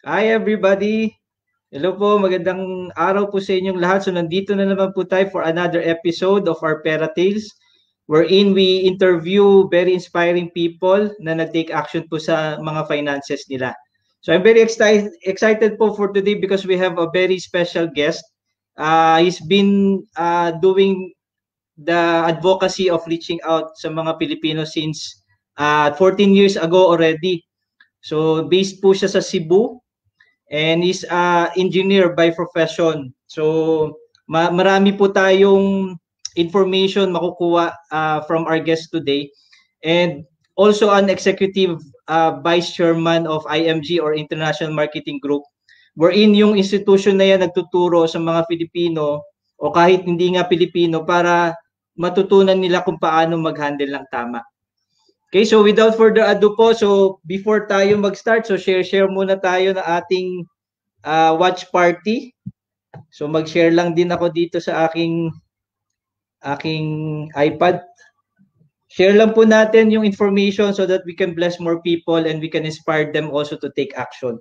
Hi everybody! Hello po, magandang araw po sa inyong lahat. So nandito na naman po tayo for another episode of our Pera Tales wherein we interview very inspiring people na nag-take action po sa mga finances nila. So I'm very excited po for today because we have a very special guest. He's been doing the advocacy of reaching out sa mga Pilipino since 14 years ago already. So based po siya sa Cebu and is a engineer by profession. So marami po tayong information makukuha from our guest today, and also an executive vice chairman of IMG or International Marketing Group, wherein yung institution na yan nagtuturo sa mga Filipino o kahit hindi nga Pilipino para matutunan nila kung paano mag-handle ng tama. Okay, so without further ado po, so before tayo mag-start, so share muna tayo na ating watch party. So mag-share lang din ako dito sa aking iPad. Share lang po natin yung information so that we can bless more people and we can inspire them also to take action.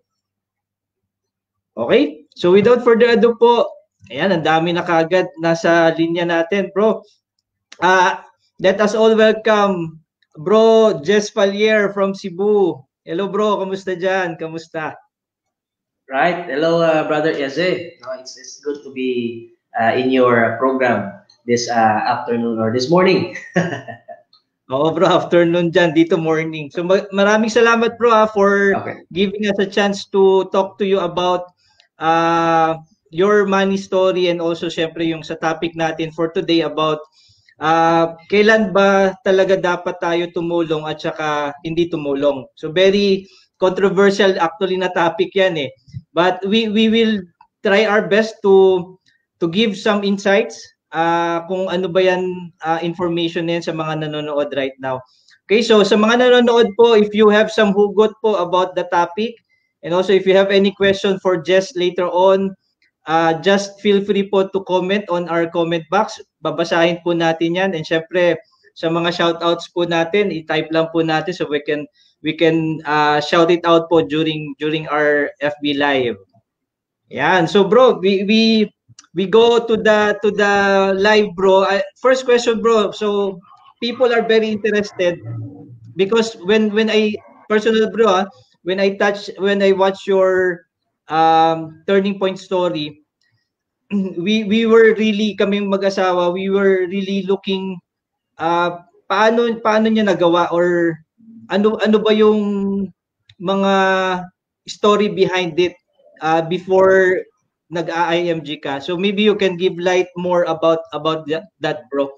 Okay? So without further ado po, ayan, ang dami na kagad nasa linya natin, bro. Let us all welcome Bro Jess Palier from Cebu. Hello bro, kamusta dyan? Kamusta? Right. Hello, Brother Eze. No, it's good to be in your program this afternoon or this morning. Oo bro, afternoon dyan, dito morning. So maraming salamat bro for giving us a chance to talk to you about your money story and also syempre yung sa topic natin for today about kailan ba talaga dapat tayo tumulong at saka hindi tumulong. So very controversial actually na topic yan eh. But we will try our best to give some insights kung ano ba yan information na yan sa mga nanonood right now. Okay, so sa mga nanonood po, if you have some hugot po about the topic, and also if you have any question for Jess later on, just feel free po to comment on our comment box. Babasahin po natin yan. And syempre, sa mga shoutouts po natin, i-type lang po natin so we can shout it out po during our FB live. Yan. So bro, we go to the live bro. First question bro. So people are very interested because when I personal bro, when I watch your turning point story, we were really kaming mag-asawa, we were really looking paano niya nagawa or ano ba yung mga story behind it before nag-IMG ka. So maybe you can give light more about that bro.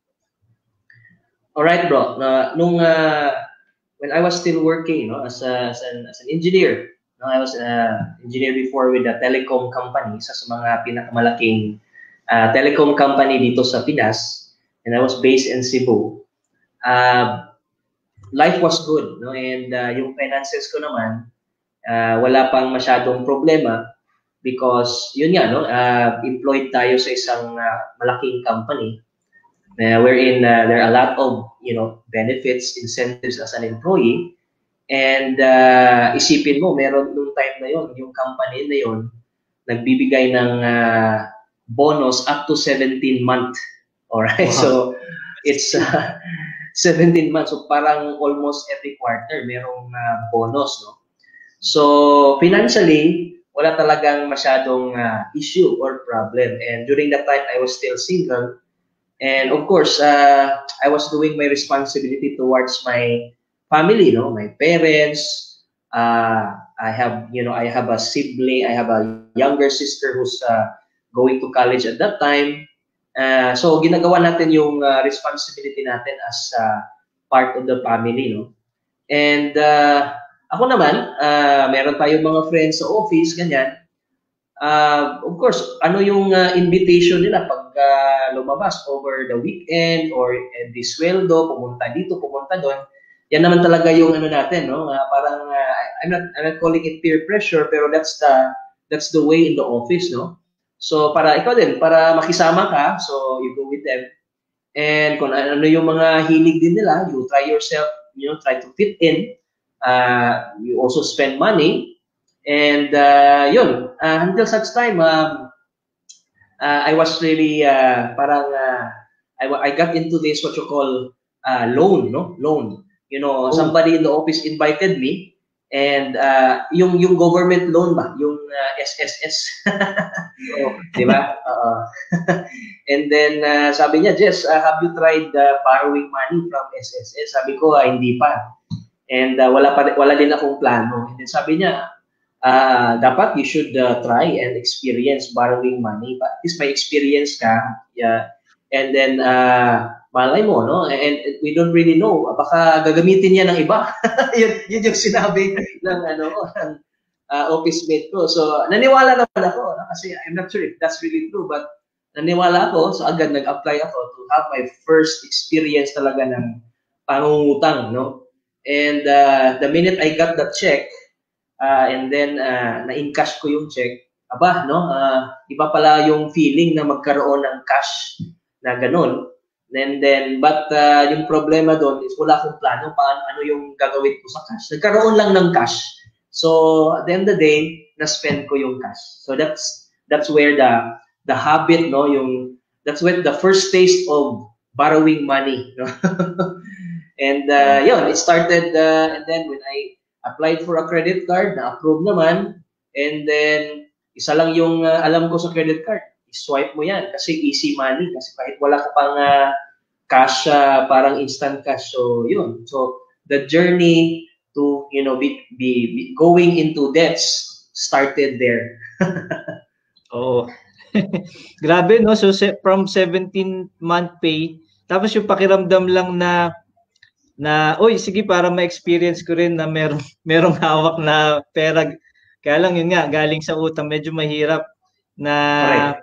All right, bro. When I was still working, as an engineer, I was an engineer before with a telecom company, isa sa mga pinakamalaking telecom company dito sa Pinas, and I was based in Cebu. Life was good, no? And yung finances ko naman, wala pang masyadong problema because yun nga, no? Employed tayo sa isang malaking company wherein there are a lot of benefits, incentives as an employee, and isipin mo, meron nung time na yon, yung company na yon nagbibigay ng bonus up to 17 months. Alright, wow. So it's 17 months, so parang almost every quarter merong bonus, no? So financially, wala talagang masyadong issue or problem, and during that time I was still single. And of course, I was doing my responsibility towards my family, my parents. I have a sibling. I have a younger sister who's going to college at that time. So ginagawa natin yung responsibility natin as part of the family, no? And ako naman, meron tayong mga friends sa office, ganyan. Of course, ano yung invitation nila pag lumabas over the weekend or di sweldo, pumunta dito, pumunta doon. Yan naman talaga yung ano natin, no? Parang I'm not calling it peer pressure, pero that's the way in the office, no? So para ikaw din, para makisama ka, so you go with them. And kung ano yung mga hilig din nila, you try to fit in. You also spend money. And yun, until such time, I was really I got into this what you call loan, no? Loan. You know, somebody in the office invited me, and yung government loan ba, yung SSS. Di ba? And then sabi niya, Jess, have you tried borrowing money from SSS? Sabi ko, hindi pa. And wala din akong plano. And then sabi niya, dapat you should try and experience borrowing money. But at least may experience ka. Yeah. And then, malay mo, no? And we don't really know. Baka gagamitin niya ng iba. yun yung sinabi ng office mate ko. So, naniwala naman ako. No? Kasi I'm not sure if that's really true. But naniwala ako. So, agad nag-apply ako to have my first experience talaga ng pangungutang, no? And the minute I got the check, and then na-encash ko yung check, aba, no? Iba pala yung feeling na magkaroon ng cash na ganun. And then, but yung problema doon is wala akong plano ano yung gagawin ko sa cash. Nagkaroon lang ng cash. So, at the end of the day, na-spend ko yung cash. So, that's where the habit, no? That's where the first taste of borrowing money, no? And yun, it started, and then when I applied for a credit card, na-approve naman, and then isa lang yung alam ko sa credit card, swipe mo yan kasi easy money, kasi kahit wala ka pang cash, parang instant cash. So yun, so the journey to, you know, be going into debts started there. Oo. Grabe, no? So from 17-month pay, tapos yung pakiramdam lang na oy, sige, para ma-experience ko rin na merong hawak na pera. Kaya lang yun nga, galing sa utang, medyo mahirap na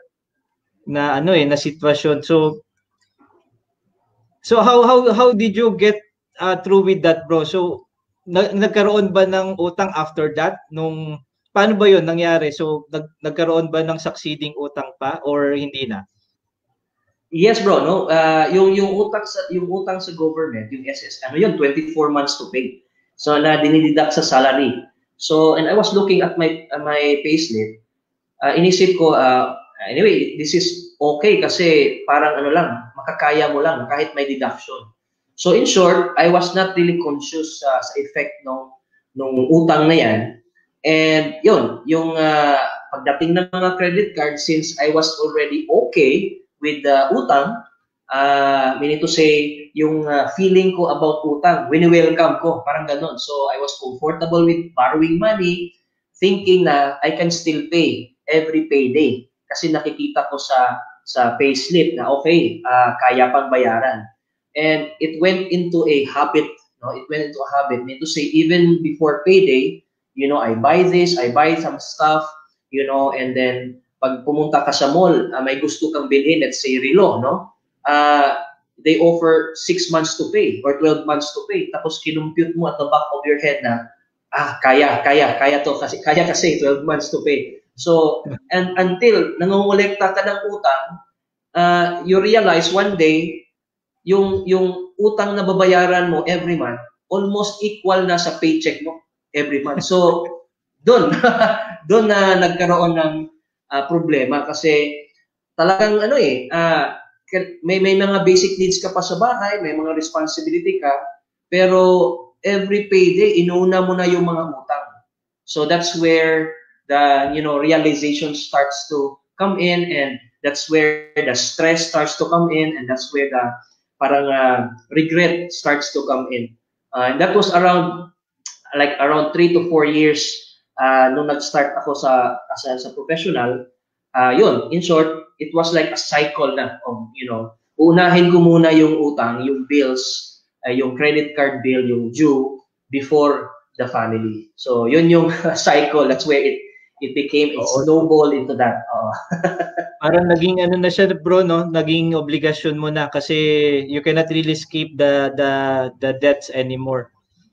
na sitwasyon. So how did you get through with that, bro? So nagkaroon ba ng utang after that? Paano ba yun nangyari? So nagkaroon ba ng succeeding utang pa or hindi na? Yes, bro, no. Yung utang sa government, yung SS, 24 months to pay. So na dinideduct sa salary. So, and I was looking at my payslip. Inisip ko, anyway, this is okay kasi parang makakaya mo lang kahit may deduction. So in short, I was not really conscious sa effect nung utang na yan. And yun, yung pagdating ng mga credit card, since I was already okay with the utang, meaning to say, yung feeling ko about utang, wini-welcome ko, parang ganun. So, I was comfortable with borrowing money, thinking na I can still pay every payday. Kasi nakikita ko sa payslip na okay, kaya pang bayaran. And it went into a habit, no? It went into a habit, meaning to say, even before payday, you know, I buy this, I buy some stuff, you know, and then pag pumunta ka sa mall, may gusto kang bilhin, let's say relo, no? They offer 6 months to pay or 12 months to pay. Tapos kinumpute mo at the back of your head na, kaya to kasi 12 months to pay. So, and until nangongolekta ka ng utang, you realize one day, yung utang na babayaran mo every month, almost equal na sa paycheck mo every month. So, doon na nagkaroon ng problema kasi talagang may mga basic needs ka pa sa bahay, may mga responsibility ka, pero every payday inuna mo na yung mga utang. So that's where the realization starts to come in, and that's where the stress starts to come in, and that's where the parang regret starts to come in. And that was around 3 to 4 years nung nag-start ako sa professional. Yun, in short, it was like a cycle na of, unahin ko muna yung utang, yung bills, yung credit card bill, yung due, before the family. So, yun yung cycle. That's where it became, it snowball into that. Parang naging na siya, bro, no? Naging obligasyon mo na kasi you cannot really skip the debts anymore.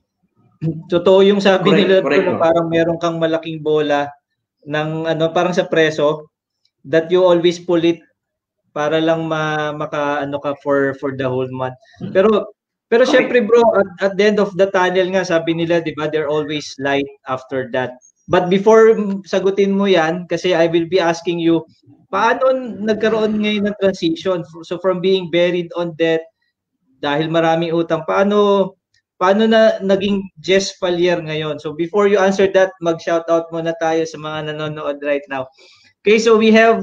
Totoo yung sabi nila, bro, parang meron kang malaking bola ng parang sa preso, that you always pull it para lang maka ka for the whole month. Pero syempre, bro, at the end of the tunnel nga, sabi nila, 'di ba, they're always light after that. But before sagutin mo yan, kasi I will be asking you, paano nagkaroon ngayon ng transition? So from being buried on debt, dahil maraming utang, paano na naging Jess Palier ngayon? So before you answer that, mag-shoutout muna tayo sa mga nanonood right now. Okay, so we have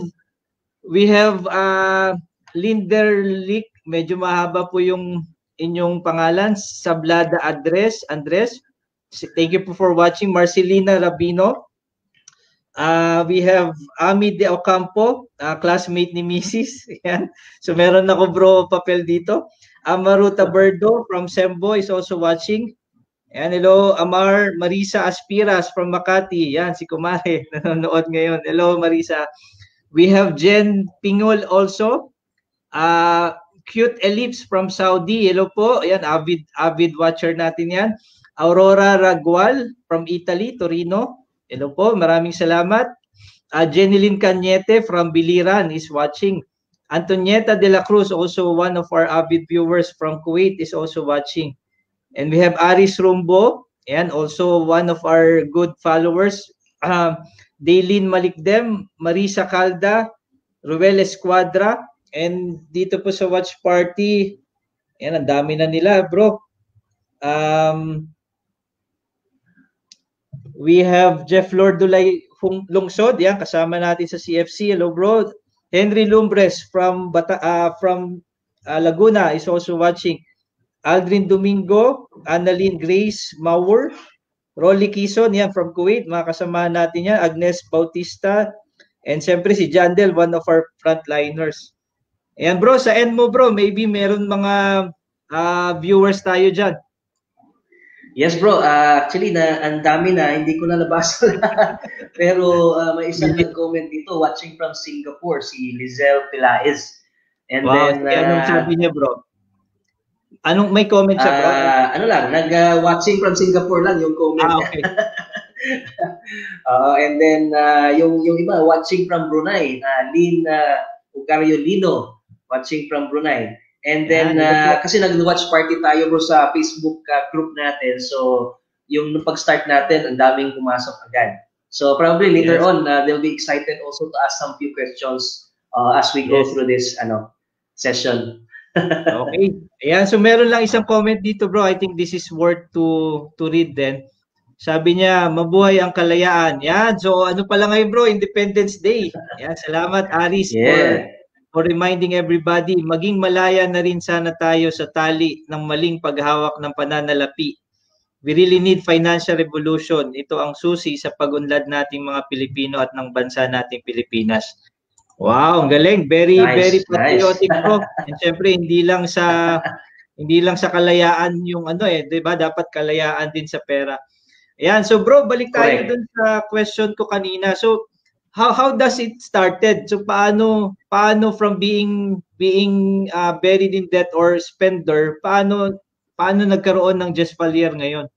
Linderlick, medyo mahaba po yung inyong pangalan, Sablada Andres. Thank you for watching. Marcelina Rabino. We have Ami De Ocampo, classmate ni Mrs. Yan. So meron ako bro papel dito. Amaruta Berdo from Sembo is also watching. And hello, Amar Marisa Aspiras from Makati. Yan, si Kumare nanonood ngayon. Hello, Marisa. We have Jen Pingol also. Cute Ellipse from Saudi. Hello po. Ayan, avid watcher natin yan. Aurora Ragual from Italy, Torino. Hello po, maraming salamat. Jenilyn Cañete from Biliran is watching. Antonieta de la Cruz, also one of our avid viewers from Kuwait, is also watching. And we have Aris Rumbo, and also one of our good followers. Daylin Malikdem, Marisa Calda, Ruel Esquadra, and dito po sa watch party, yan, ang dami na nila, bro. We have Jeff Lordulay Lungsod, yan, kasama natin sa CFC. Hello, bro. Henry Lumbres from Laguna is also watching. Aldrin Domingo, Annalyn Grace Mauer, Rolly Kison, yan, from Kuwait, mga kasama natin yan. Agnes Bautista, and siyempre si Jandel, one of our frontliners. Ayan, bro, sa end mo, bro, maybe meron mga viewers tayo dyan. Yes, bro. Actually, ang dami na. Hindi ko na nabasa. Pero may isang nag-comment dito, watching from Singapore, si Lizelle Pilaez. And wow, then, anong sabi niya, bro? Anong may comment siya, bro? Ano lang, nag-watching from Singapore lang yung comment. Okay. And then, yung iba, watching from Brunei. Lynn Ugario Lino, watching from Brunei. And then, kasi nag-watch party tayo bro sa Facebook group natin. So, yung pag-start natin, ang daming pumasok agad. So, probably later on, they'll be excited also to ask some few questions as we go through this session. Okay. Ayan, so meron lang isang comment dito bro. I think this is worth to read then. Sabi niya, mabuhay ang kalayaan. Yan, so ano pala ngayon bro, Independence Day. Yan, salamat Aris for reminding everybody, maging malaya na rin sana tayo sa tali ng maling paghawak ng pananalapi. We really need financial revolution. Ito ang susi sa pag-unlad nating mga Pilipino at ng bansa nating Pilipinas. Wow, ang galing. Very patriotic bro. And syempre hindi lang sa kalayaan yung 'di ba? Dapat kalayaan din sa pera. Ayan, so bro, balik tayo dun sa question ko kanina. So how does it started? So paano from being buried in debt or spender, paano nagkaroon ng Jess Palier ngayon?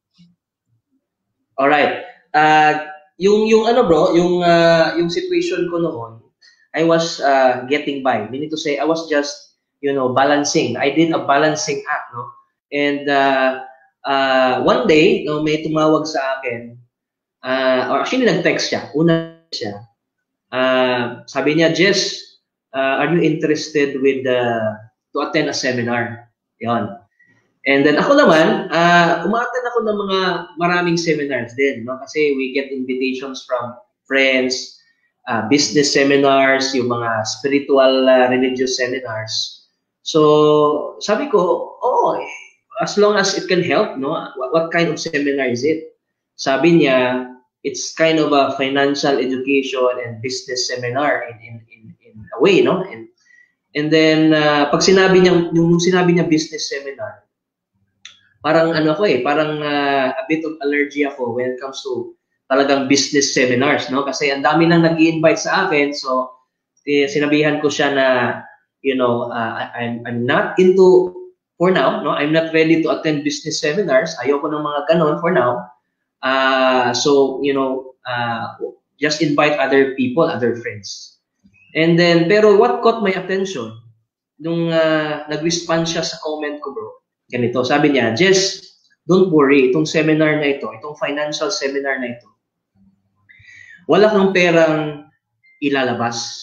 All right. Yung bro, yung situation ko noon, I was getting by. Meaning to say I was just, balancing. I did a balancing act, no? And one day, may tumawag sa akin, or actually nag-text siya. Una siya. Sabi niya, Jess, are you interested to attend a seminar? Yon. And then ako naman, umaattend ako ng mga maraming seminars din, no? Kasi we get invitations from friends, business seminars, yung mga spiritual religious seminars. So, sabi ko, as long as it can help, no? What kind of seminar is it? Sabi niya, it's kind of a financial education and business seminar in a way, no? And then pag sinabi niya business seminar, parang parang a bit of allergy ako when it comes to talagang business seminars, no? Kasi ang dami nang nag-i-invite sa akin, so sinabihan ko siya na I'm not into for now, no? I'm not ready to attend business seminars. Ayoko ng mga ganon for now. So, just invite other people, other friends. And then, pero what caught my attention, nung nag-respond siya sa comment ko, bro, ganito, sabi niya, Jess, don't worry, itong seminar na ito, itong financial seminar na ito, Wala kang perang ilalabas.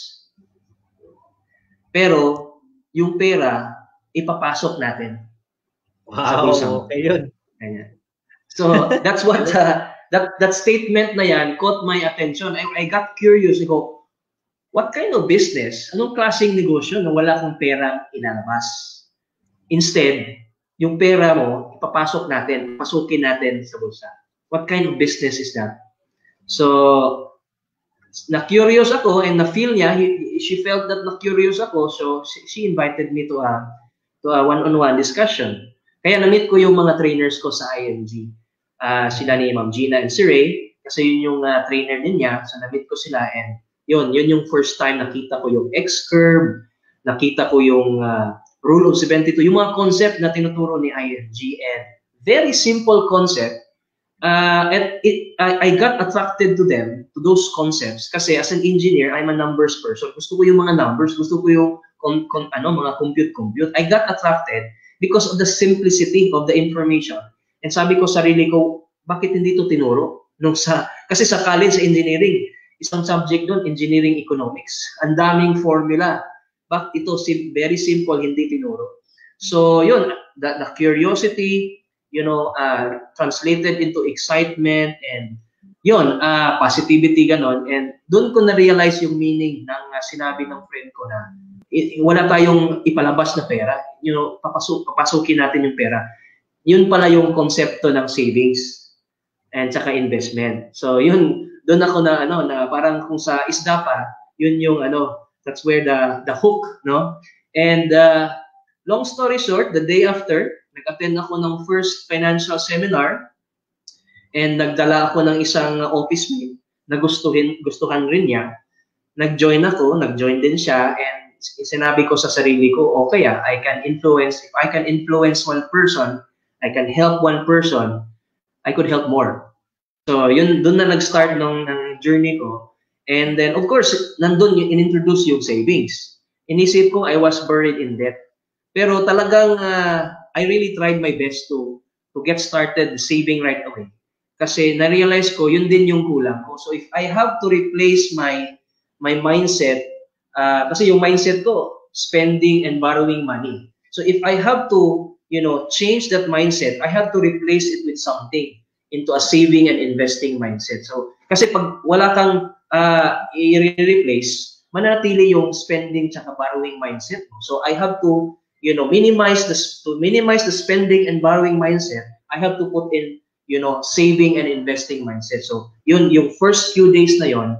Pero, yung pera, ipapasok natin sa bulsa mo. Okay yun. Ganyan. So, that's what, that statement na yan caught my attention. I got curious. I go, what kind of business? Anong klaseng negosyo na wala kang perang ilalabas? Instead, yung pera mo, ipapasok natin, pasukin natin sa bulsa. What kind of business is that? So, na-curious ako and na-feel niya, she felt that na-curious ako, so she invited me to a one-on-one discussion. Kaya na-meet ko yung mga trainers ko sa IMG. Sila ni Ma'am Gina and si Ray, kasi yun yung trainer din niya, so na-meet ko sila and yun yung first time nakita ko yung X-curve, nakita ko yung Rule of 72, yung mga concept na tinuturo ni IMG and very simple concept. I got attracted to them, to those concepts, kasi as an engineer, I'm a numbers person. Gusto ko yung mga numbers, gusto ko yung mga compute. I got attracted because of the simplicity of the information. And sabi ko sarili ko, bakit hindi to tinuro? Kasi sa college, sa engineering, isang subject doon, engineering economics. Ang daming formula. Bakit ito very simple, hindi tinuro? So yun, the curiosity, translated into excitement and yun, positivity ganon. And doon ko na-realize yung meaning ng sinabi ng friend ko na wala tayong ipalabas na pera. Papasukin natin yung pera. Yun pala yung konsepto ng savings and saka investment. So yun, doon ako na parang kung sa isda pa, yun yung that's where the hook, no? And long story short, the day after, nag-attend ako ng first financial seminar and nagdala ako ng isang office mate na gustuhan rin niya. Nag-join din siya and sinabi ko sa sarili ko, okay, if I can influence one person, I can help one person, I could help more. So yun, doon na nag-start ng journey ko. And then, of course, nandun in-introduce yung savings. Inisip ko, I was buried in debt. Pero talagang, I really tried my best to get started saving right away. Kasi na-realize ko, yun din yung kulang ko. So if I have to replace my mindset, kasi yung mindset ko, spending and borrowing money. So if I have to, change that mindset, I have to replace it with something into a saving and investing mindset. So, kasi pag wala kang i-replace, manatili yung spending tsaka borrowing mindset mo. So I have to minimize the spending and borrowing mindset. I have to put in, saving and investing mindset. So, yun, yung first few days na yun,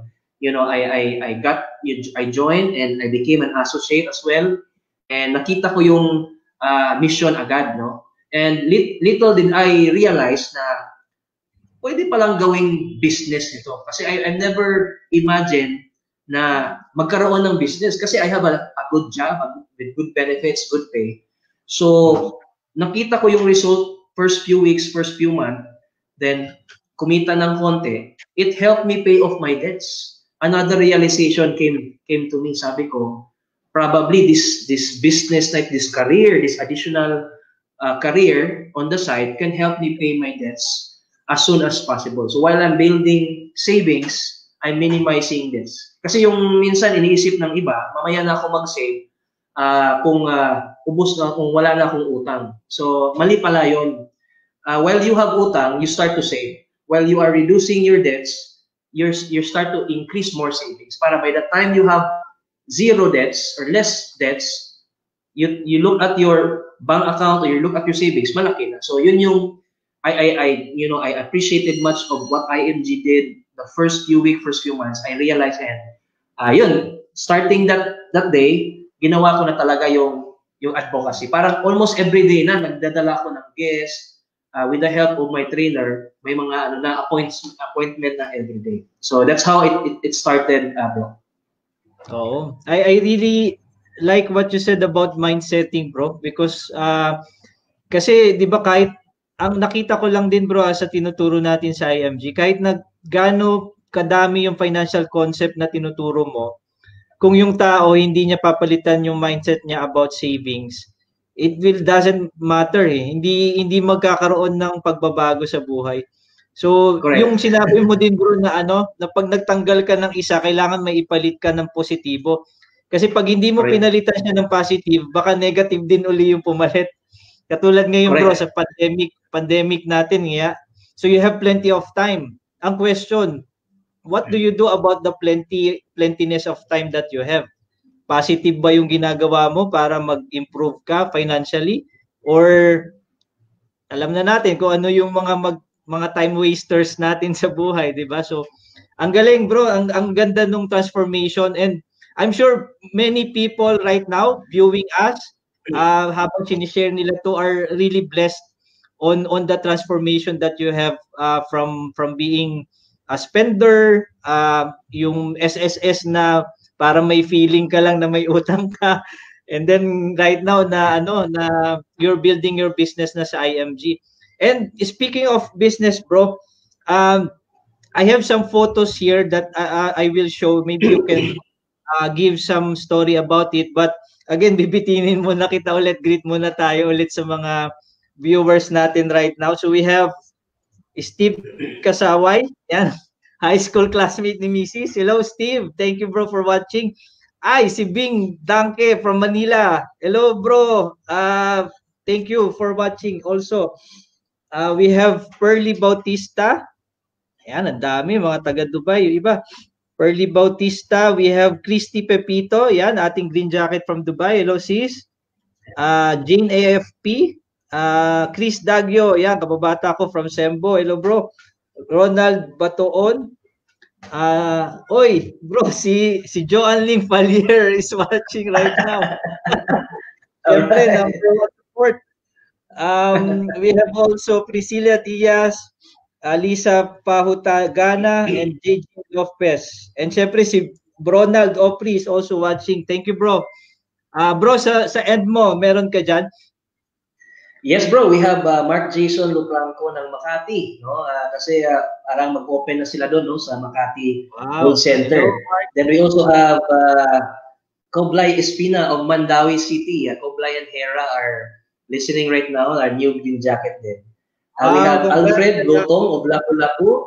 I joined and I became an associate as well. And nakita ko yung mission agad, no? And little did I realize na pwede palang gawing business nito. Kasi I never imagined na magkaroon ng business kasi I have a good job with good benefits, good pay. So, nakita ko yung result first few weeks, first few months, then kumita ng konti. It helped me pay off my debts. Another realization came to me. Sabi ko, probably this business, like this career, this additional career on the side can help me pay my debts as soon as possible. So while I'm building savings, I'm minimizing this. Kasi yung minsan iniisip ng iba, mamaya na ako mag-save kung wala na akong utang. So mali pala yun. While you have utang, you start to save. While you are reducing your debts, you start to increase more savings. Para by the time you have zero debts or less debts, you look at your bank account or you look at your savings, malaki na. So yun yung I appreciated much of what IMG did the first few weeks, first few months. I realized yun, starting that day, ginawa ko na talaga yung advocacy. Parang almost every day na nagdadala ko ng guests with the help of my trainer, may mga appointment na every day. So that's how it started, bro. Oo. I really like what you said about mindsetting, bro, because kasi 'di ba kahit ang nakita ko lang din, bro, sa tinuturo natin sa IMG, kahit na gaano kadami yung financial concept na tinuturo mo, kung yung tao hindi niya papalitan yung mindset niya about savings, it doesn't matter eh. Hindi magkakaroon ng pagbabago sa buhay. So, Correct. yung sinabi mo din bro na na pag nagtanggal ka ng isa, kailangan may ipalit ka ng positibo. Kasi pag hindi mo Correct. pinalitan siya ng positive, baka negative din uli yung pumalit. Katulad ngayon bro Correct. sa pandemic natin nga. So you have plenty of time. Ang question, what do you do about the plentiness of time that you have? Positive ba yung ginagawa mo para mag-improve ka financially? Or alam na natin kung ano yung mga time wasters natin sa buhay, 'di ba? So ang galing bro, ang ganda nung transformation, and I'm sure many people right now viewing us habang sinishare nila to are really blessed on the transformation that you have from being a spender, yung SSS na para may feeling ka lang na may utang ka, and then right now na na you're building your business na sa IMG. And speaking of business bro, I have some photos here that I will show. Maybe you can give some story about it. But again, bibitinin muna kita ulit. Greet muna tayo ulit sa mga viewers natin right now. So we have Steve Kasaway. Yan. High school classmate ni Mrs. Hello, Steve. Thank you, bro, for watching. Ay, si Bing Danke from Manila. Hello, bro. Thank you for watching also. We have Pearly Bautista. Ayan, ang dami, mga taga Dubai. Yung iba, Pearly Bautista. We have Christy Pepito. Ayan, ating green jacket from Dubai. Hello, sis. Jane AFP. Chris Dagyo. Ayan, kababata ko from Sembo. Hello, bro. Ronald Batoon. Oy, bro, si Joan Ling Falier is watching right now. Siyempre, number one support. We have also Priscilla Diaz, Lisa Pahutagana, and JJ Lopez. And syempre si Bronald Opri is also watching. Thank you, bro. Bro, sa end mo, meron ka dyan? Yes, bro. We have Mark Jason Luplanco ng Makati. No? Kasi parang mag-open na sila doon, no, sa Makati Gold Center. Hello, then we also have Koblay Espina of Mandawi City. Koblay and Hera are listening right now. Our new green jacket din. We have Alfred Lotong of Lapu-Lapu.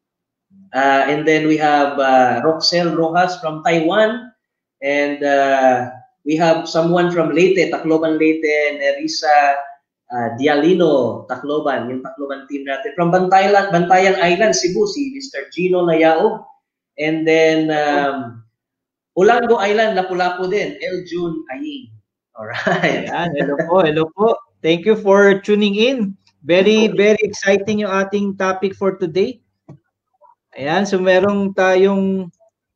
And then we have Roxel Rojas from Taiwan. And we have someone from Leyte, Tacloban Leyte, Nerissa Dialino, Tacloban, yung Tacloban team natin. From Bantayan Island, Cebu, si Mr. Gino Nayao. And then Ulango Island, Lapu-Lapu din, El June Aying. Alright. Ayan, hello po. Thank you for tuning in. Very, very exciting yung ating topic for today. Ayan, so merong tayong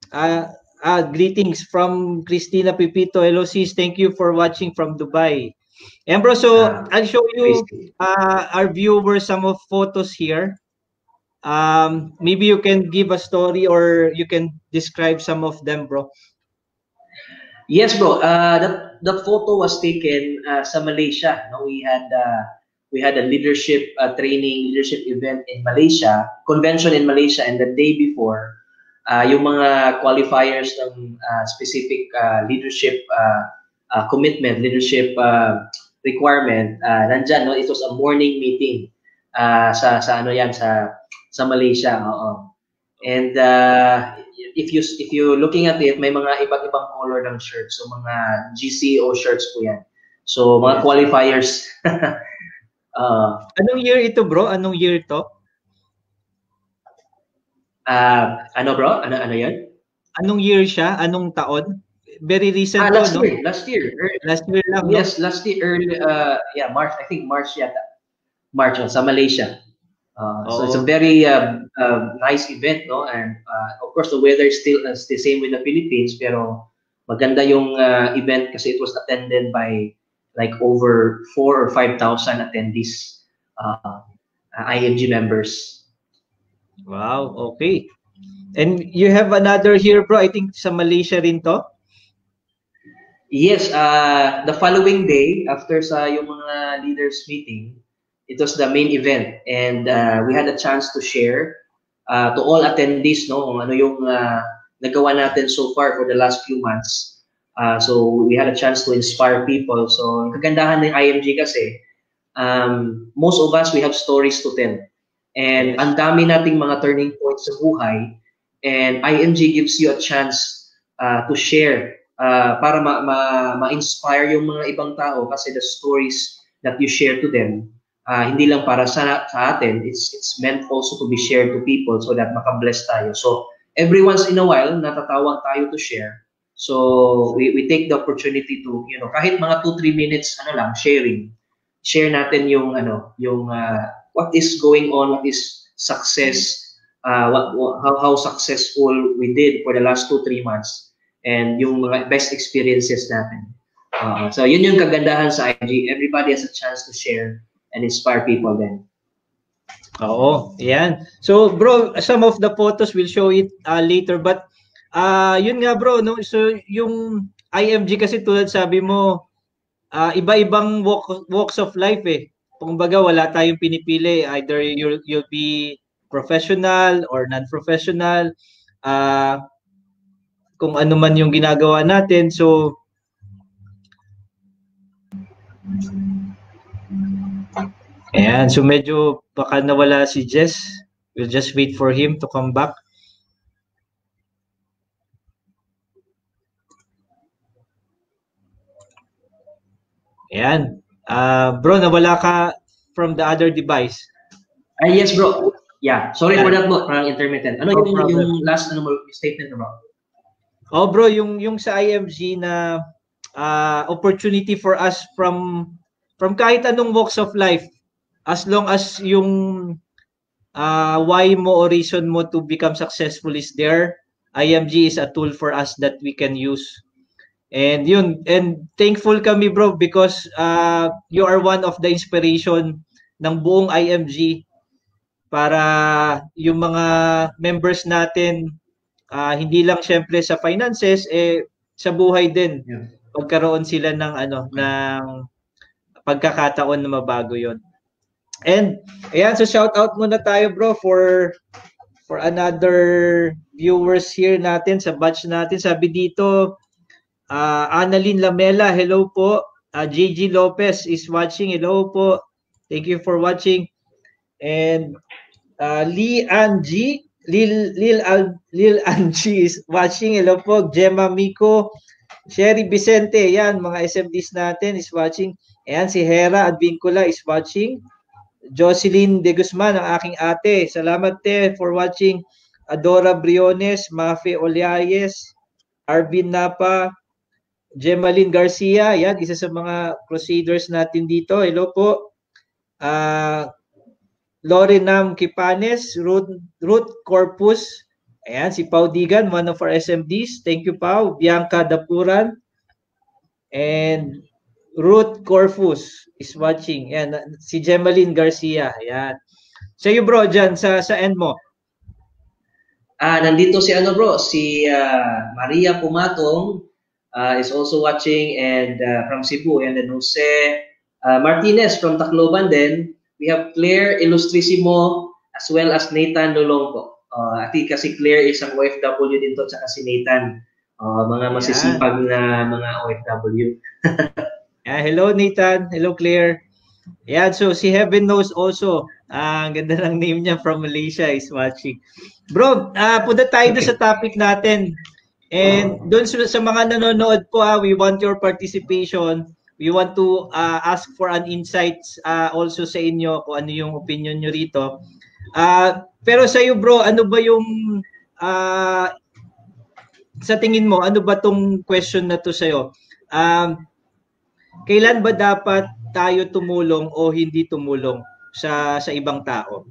greetings from Christina Pipito. Hello sis, thank you for watching from Dubai. And bro, so I'll show you our viewers some of photos here. Maybe you can give a story or you can describe some of them, bro. Yes, bro. The photo was taken sa Malaysia. No, we had a leadership leadership event in Malaysia, convention in Malaysia, and the day before, yung mga qualifiers ng specific leadership commitment, leadership requirement, nandyan, no? It was a morning meeting sa Malaysia. And if you looking at it, may mga iba't ibang color ng shirts, so mga GCO shirts po yan. So mga qualifiers. Anong year ito, bro? Anong year ito? Ano, bro? Ano yan? Anong year siya? Anong taon? Very recent last no? year. Last year lang. Yes, no? Last year, early, March. I think March yata. March sa Malaysia. So it's a very nice event, no? And of course, the weather is still the same with the Philippines, pero maganda yung event kasi it was attended by like over 4,000 or 5,000 attendees, IMG members. Wow, okay. And you have another here, bro, I think sa Malaysia rin to? Yes, the following day, after sa yung mga leaders meeting, it was the main event. And we had a chance to share to all attendees, no, kung ano yung nagawa natin so far for the last few months. So we had a chance to inspire people. So ang kagandahan ng IMG kasi, most of us, we have stories to tell. And ang dami nating mga turning points sa buhay. And IMG gives you a chance to share para ma-inspire yung mga ibang tao kasi the stories that you share to them, hindi lang para sa atin, it's meant also to be shared to people so that makabless tayo. So every once in a while, natatawag tayo to share. So we take the opportunity to, kahit mga 2-3 minutes lang share natin yung what is going on, what is success, how successful we did for the last 2-3 months, and yung mga best experiences natin. So yun yung kagandahan sa IG. Everybody has a chance to share and inspire people then. Oo, yan. So bro, some of the photos we'll show it later, but yun nga bro, no? So yung IMG kasi tulad sabi mo, iba-ibang walks of life eh. Kumbaga wala tayong pinipili, either you'll be professional or non-professional, kung ano man yung ginagawa natin. So ayan, so medyo baka nawala si Jess. We'll just wait for him to come back. Ayan. Bro, nawala ka from the other device. Yes, bro. Yeah, sorry for that, bro. Parang intermittent. Ano yung last statement, bro? Oh, bro, yung sa IMG na opportunity for us from kahit anong walks of life, as long as yung why mo or reason mo to become successful is there, IMG is a tool for us that we can use. And yun, and thankful kami bro because you are one of the inspiration ng buong IMG para yung mga members natin hindi lang syempre sa finances sa buhay din. Yeah. Pagkaroon sila ng ng pagkakataon na mabago yon. And ayan, so shout out muna tayo bro for another viewers here natin sa batch natin. Sabi dito Annalyn Lamela, hello po. JG Lopez is watching, hello po. Thank you for watching. And Lil Angie is watching, hello po. Gemma Miko, Sherry Vicente, yan, mga SMDs natin is watching. Ayan, si Hera Advincula is watching. Jocelyn De Guzman, ang aking ate. Salamat te for watching. Adora Briones, Mafe Oliayes, Arvin Napa, Gemaline Garcia, yan, isa sa mga crusaders natin dito. Hello po. Lorenam Kipanes, Ruth Corpus, ayan, si Pau Digan, one of our SMDs. Thank you, Pau. Bianca Dapuran, and Ruth Corpus is watching. Ayan, si Gemaline Garcia, ayan. So you bro, dyan, sa end mo. Nandito si bro, si Maria Pumatong, is also watching, and from Cebu, and then Jose Martinez from Tacloban din. We have Claire Ilustrisimo as well as Nathan Lolongko. Ati kasi Claire isang OFW din to, tsaka si Nathan. Mga masisipag na mga OFW. Hello Nathan, hello Claire. Yeah, so si Heaven Knows also. Ang ganda ng name niya, from Malaysia, is watching. Bro, punta tayo sa topic natin. And doon sa mga nanonood po, we want your participation. We want to ask for an insights also sa inyo kung ano yung opinion nyo rito. Pero sa iyo bro, ano ba yung sa tingin mo, ano ba tong question na to sa iyo? Kailan ba dapat tayo tumulong o hindi tumulong sa ibang tao?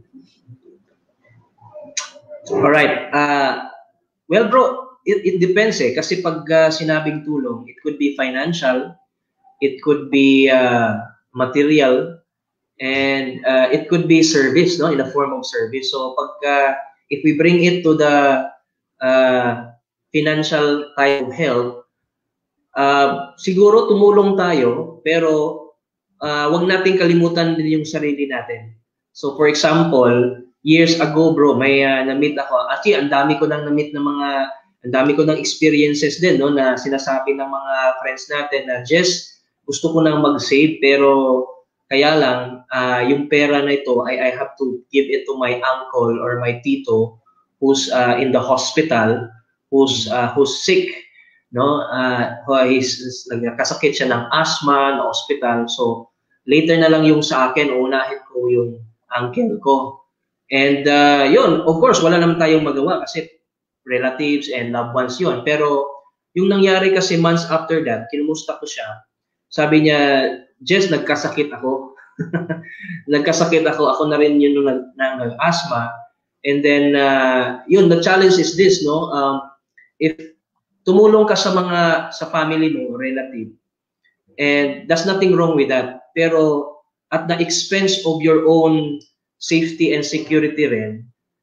All right. Well bro, it depends kasi pag sinabing tulong, it could be financial, it could be material, and it could be service, no, in a form of service. So pag if we bring it to the financial type of help, siguro tumulong tayo, pero wag nating kalimutan din yung sarili natin. So for example, years ago bro, may na-meet ako. Actually, ang dami ko nang na-meet ng ang dami ko ng experiences din, no, na sinasabi ng mga friends natin na just gusto ko nang mag-save, pero Kaya lang, yung pera na ito, I have to give it to my uncle or my tito who's in the hospital, who's sick, no? Nagkasakit siya ng asthma na hospital. So, later na lang yung sa akin, unahin ko yung uncle ko. And yun, of course, wala naman tayong magawa kasi relatives and loved ones yun. Pero yung nangyari kasi months after that, kinumusta ko siya. Sabi niya, Jess, nagkasakit ako. Nagkasakit ako. Ako na rin yun ng asthma. And then, yun, the challenge is this, no? If tumulong ka sa family mo, relative, and there's nothing wrong with that. Pero at the expense of your own safety and security rin,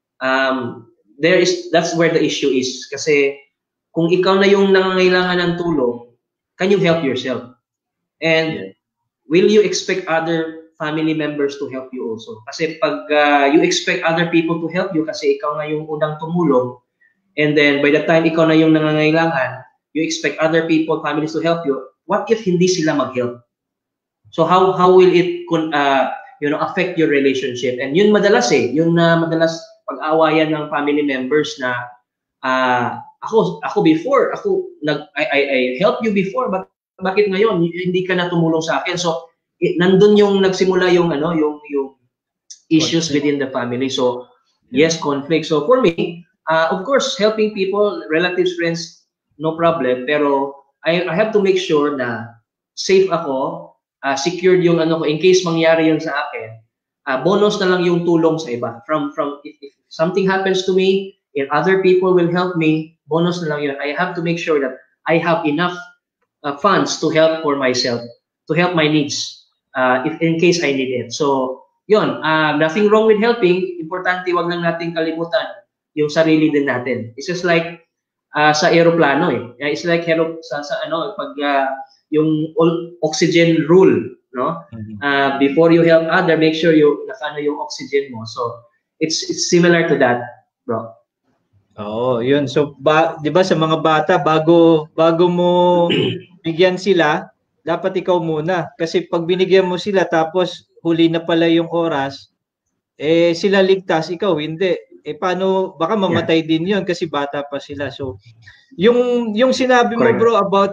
that's where the issue is. Kasi kung ikaw na yung nangangailangan ng tulong, can you help yourself? And will you expect other family members to help you also? Kasi pag you expect other people to help you kasi ikaw na yung unang tumulong, and then by the time ikaw na yung nangangailangan, you expect other people, families to help you, what if hindi sila mag-help? So how will it affect your relationship? And yun madalas madalas pag-awayan ng family members na ako before, I helped you before, but bakit ngayon hindi ka na tumulong sa akin? So nandun yung nagsimula yung issues within the family. So yes, conflict. So for me, of course, helping people, relatives, friends, no problem. Pero I have to make sure na safe ako, secured yung ko in case mangyari yun sa akin. Bonus na lang yung tulong sa iba. From if something happens to me and other people will help me, bonus na lang yun. I have to make sure that I have enough funds to help for myself, to help my needs. If in case I need it. So, yun, nothing wrong with helping. Importante, wag lang nating kalimutan yung sarili din natin. It's just like sa aeroplano eh. It's like pag yung oxygen rule, no? Before you help other, make sure nakano yung oxygen mo. So, it's similar to that, bro. Oo, yun. So, 'di ba sa mga bata bago mo bigyan sila, dapat ikaw muna. Kasi pag binigyan mo sila tapos huli na pala yung oras, sila ligtas, ikaw hindi. Paano, baka mamatay din yun kasi bata pa sila. So, yung sinabi mo bro about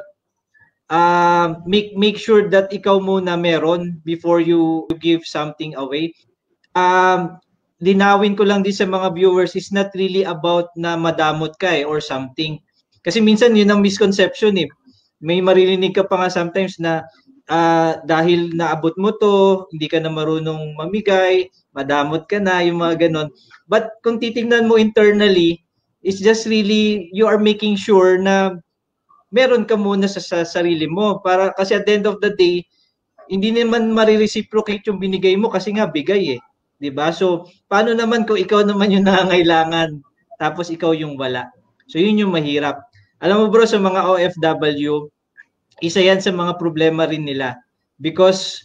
make sure that ikaw muna meron before you give something away. Linawin ko lang din sa mga viewers, is not really about na madamot ka or something. Kasi minsan yun ang misconception eh. May maririnig ka pa nga sometimes na dahil naabot mo to, hindi ka na marunong mamigay, madamot ka na, yung mga ganon. But kung titingnan mo internally, it's just really, you are making sure na meron ka muna sa sarili mo. Kasi at the end of the day, hindi naman marireciprocate yung binigay mo kasi nga bigay eh. 'Di ba? So, paano naman kung ikaw naman yung nangangailangan, tapos ikaw yung wala? So, yun yung mahirap. Alam mo bro, sa mga OFW, isa yan sa mga problema rin nila. Because,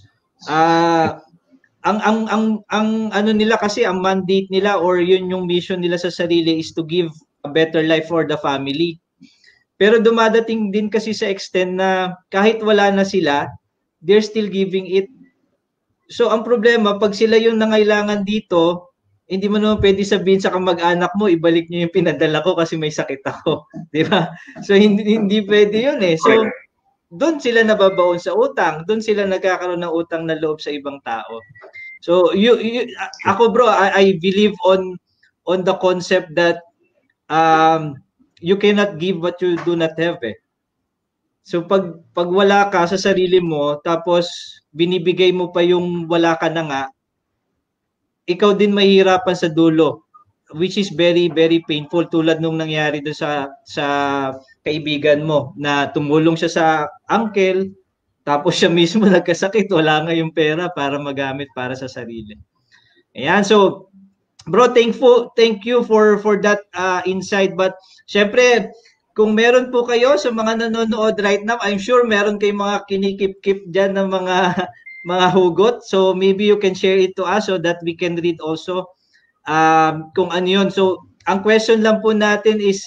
ang ano nila kasi, ang mandate nila or yun yung mission nila sa sarili is to give a better life for the family. Pero dumadating din kasi sa extent na kahit wala na sila, they're still giving it. So, ang problema, pag sila yung nangailangan dito, hindi mo naman pwede sabihin sa kamag-anak mo, ibalik niyo yung pinadala ko kasi may sakit ako. Di ba? So, hindi pwede yun eh. So, doon sila nababaon sa utang. Doon sila nagkakaroon ng utang na loob sa ibang tao. So, ako bro, I believe on the concept that you cannot give what you do not have eh. So pag wala ka sa sarili mo, tapos binibigay mo pa yung wala ka na nga, ikaw din mahihirapan sa dulo, which is very, very painful, tulad nung nangyari doon sa kaibigan mo, na tumulong siya sa uncle, tapos siya mismo nagkasakit, wala nga yung pera para magamit para sa sarili. Ayan, so bro, thank you for that insight. But syempre, kung meron po kayo sa mga nanonood right now, I'm sure meron kayong mga kinikip-kip dyan ng mga hugot. So maybe you can share it to us so that we can read also kung ano yun. So ang question lang po natin is,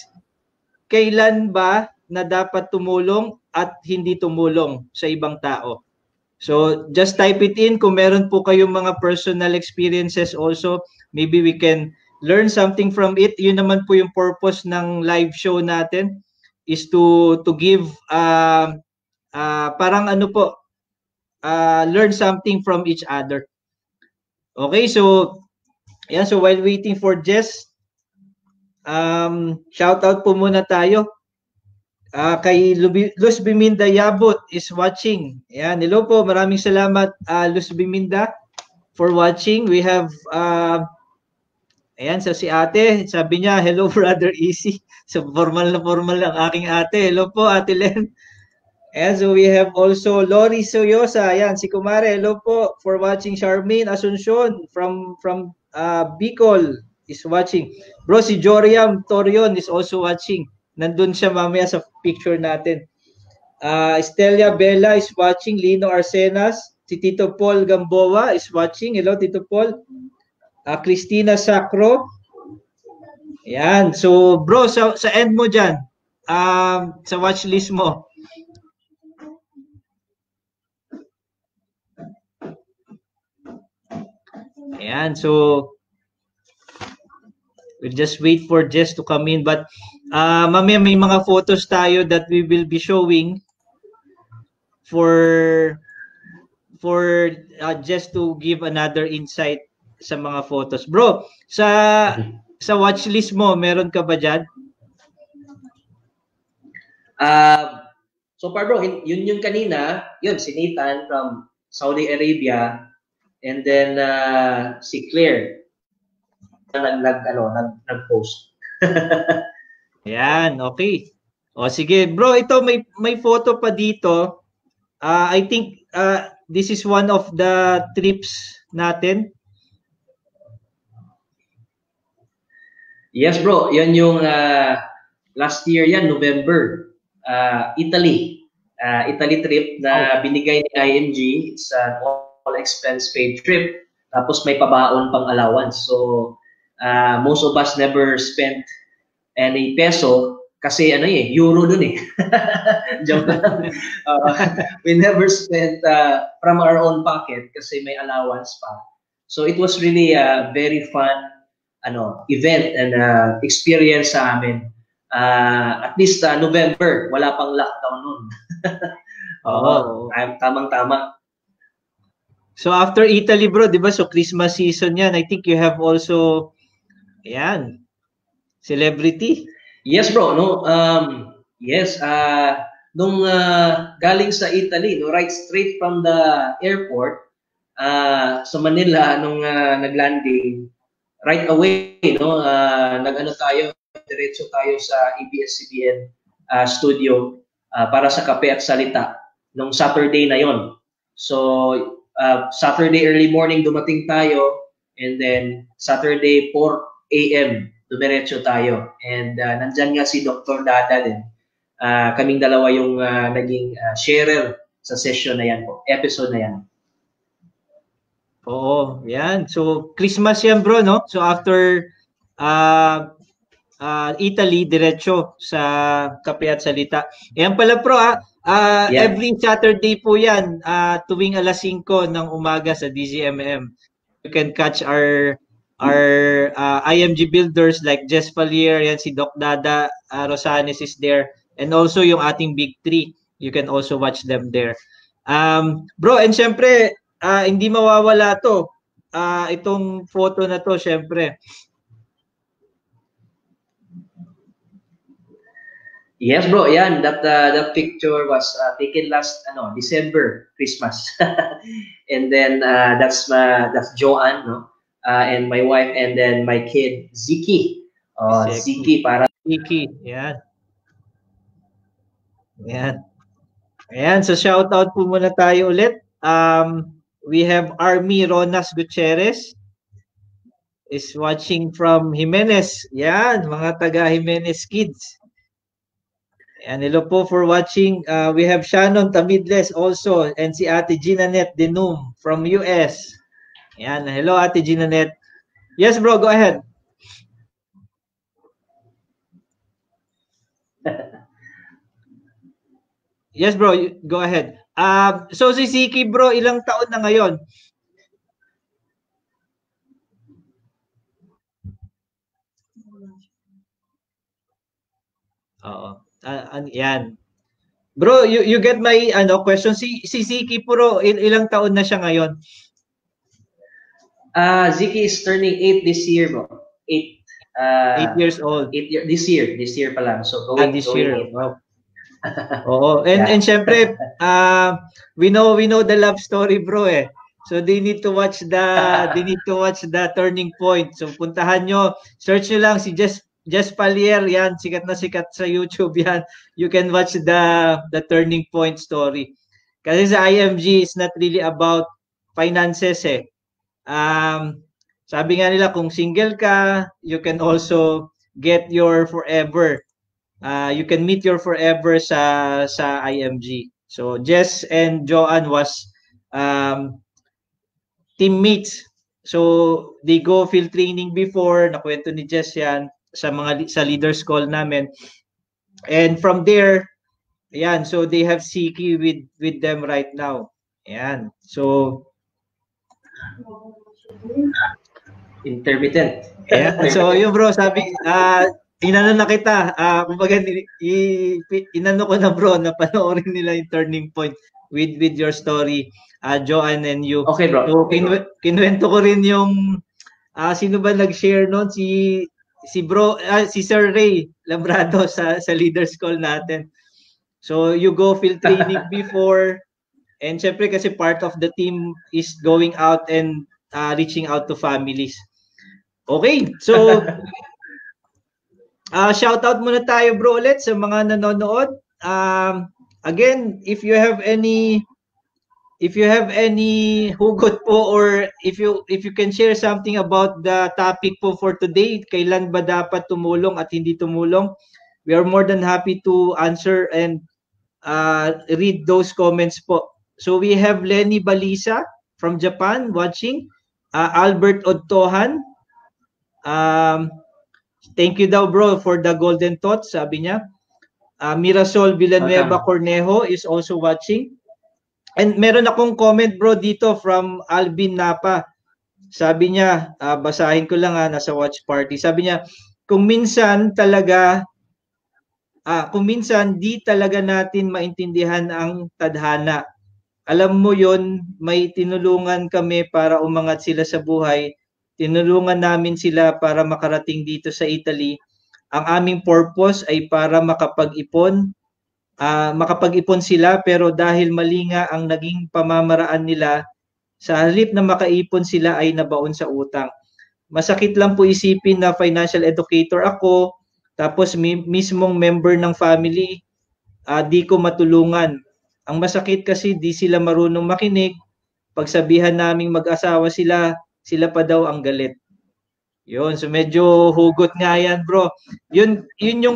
kailan ba na dapat tumulong at hindi tumulong sa ibang tao? So just type it in kung meron po kayong mga personal experiences also. Maybe we can learn something from it. Yun naman po yung purpose ng live show natin is to give parang ano po, learn something from each other. Okay, so ayan, so while waiting for Jess, shout out po muna tayo. Kay Luz Biminda Yabot is watching. Ayan, hello po. Maraming salamat, Luz Biminda, for watching. We have, ayan, so si ate, sabi niya, hello, Brother Easy. So, formal na formal ang aking ate. Hello po, Ate Len. Ayan, so we have also Lori Soyosa. Ayan, si Kumare, hello po for watching. Charmaine Asuncion from Bicol is watching. Bro, si Joriam Torion is also watching. Nandun siya mamaya sa picture natin. Estelia Bella is watching. Lino Arsenas. Si Tito Paul Gamboa is watching. Hello, Tito Paul. Christina Sacro. Ayan. So, bro, sa end mo dyan, sa watchlist mo. Ayan. So, we'll just wait for Jess to come in. But, mamaya may mga photos tayo that we will be showing for just to give another insight sa mga photos. Bro, sa watchlist mo, meron ka ba dyan? So far bro, yun yung kanina, yun si Nathan from Saudi Arabia, and then si Claire nag-post. Yan, okay. O sige, bro, ito may photo pa dito. I think this is one of the trips natin. Yes bro, yan yung last year yan, November. Italy. Italy trip na binigay ni IMG. It's an all expense paid trip. Tapos may pabaon pang allowance. So most of us never spent any peso kasi euro dun eh. Joke lang. We never spent from our own pocket kasi may allowance pa. So it was really a very fun event and experience sa amin. At least November, wala pang lockdown nun. Tamang-tama. So after Italy bro, 'di ba? So Christmas season 'yan. I think you have also celebrity. Yes bro, no. Yes, nung galing sa Italy, no, right straight from the airport sa Manila nung naglanding, right away, no, tayo, diretso tayo sa ABS-CBN studio para sa Kape at Salita nung Saturday na yon. So Saturday early morning dumating tayo, and then Saturday 4 AM dumiretso tayo, and nandyan nga si Dr. Dada din. Kaming dalawa yung naging sharer sa session na yan po, episode na yan. Oo, yan. So Christmas yan bro, no? So after Italy, diretso sa Kape at Salita. Yan pala pro every Saturday po yan, tuwing alas 5 ng umaga sa DZMM. You can catch our IMG builders like Jess Palier, yan si Doc Dada, Rosanes is there, and also yung ating Big Three. You can also watch them there. Bro, and syempre, hindi mawawala to. Itong photo na to, syempre. Yes, bro. Yan, that picture was taken last December, Christmas. And then that's Joanne, no? And my wife, and then my kid Ziki. Ziki para Ziki. Yan. Yan. Ayan, so shout out po muna tayo ulit. We have Army Ronas Gutierrez is watching from Jimenez. Yan, mga taga Jimenez kids. And hello po for watching. We have Shannon Tamidles also, and si Ate Ginanet Denum from US. Yan, hello Ate Ginanet. Yes bro, go ahead. Yes bro, go ahead. So si Siki bro, ilang taon na ngayon? Oo. Yan. Bro, you get my question. Si Siki bro, ilang taon na siya ngayon? Ziki is turning 8 this year, bro. 8. 8 years old. 8 year, this year pa lang. So This going year. 8. Wow. Oo. And Yeah. and syempre, we know the love story, bro eh. So they need to watch the turning point. So puntahan nyo, search nyo lang si Jess Palier, yan, sikat na sikat sa YouTube yan. You can watch the turning point story. Kasi sa IMG, it's not really about finances eh. Sabi nga nila, kung single ka, you can also get your forever. You can meet your forever sa IMG. So Jess and Joanne was teammates. So they go field training before, nakwento ni Jess yan sa leaders call namin. And from there, ayan, so they have Siki with them right now. Ayan. So intermittent. Yeah. So yun bro, sabi inano na kita, kumbaga inano ko na bro na panoorin nila yung turning point with your story, Joanne and you. Okay, bro. So kinuwento ko rin yung sino ba nag-share noon, si bro, si Sir Ray Labrado sa leaders call natin. So you go field training before, and syempre kasi part of the team is going out and reaching out to families. Okay, so shout out muna tayo bro ulit sa mga nanonood. Again, if you have any hugot po, or if you can share something about the topic po for today, kailan ba dapat tumulong at hindi tumulong, we are more than happy to answer and read those comments po. So we have Lenny Balisa from Japan watching, Albert Odtohan. Thank you daw bro for the golden thoughts, sabi niya. Mirasol Villanueva Cornejo is also watching. And meron akong comment bro dito from Alvin Napa. Sabi niya, basahin ko lang nasa watch party. Sabi niya, kung minsan di talaga natin maintindihan ang tadhana. Alam mo yon, may tinulungan kami para umangat sila sa buhay. Tinulungan namin sila para makarating dito sa Italy. Ang aming purpose ay para makapag-ipon sila, pero dahil mali nga ang naging pamamaraan nila, sa halip na makaipon sila ay nabaon sa utang. Masakit lang po isipin na financial educator ako, tapos mismong member ng family, di ko matulungan. Ang masakit kasi di sila marunong makinig. Pagsabihan naming mag-asawa sila pa daw ang galit. Yun, so medyo hugot nga yan bro. Yun yung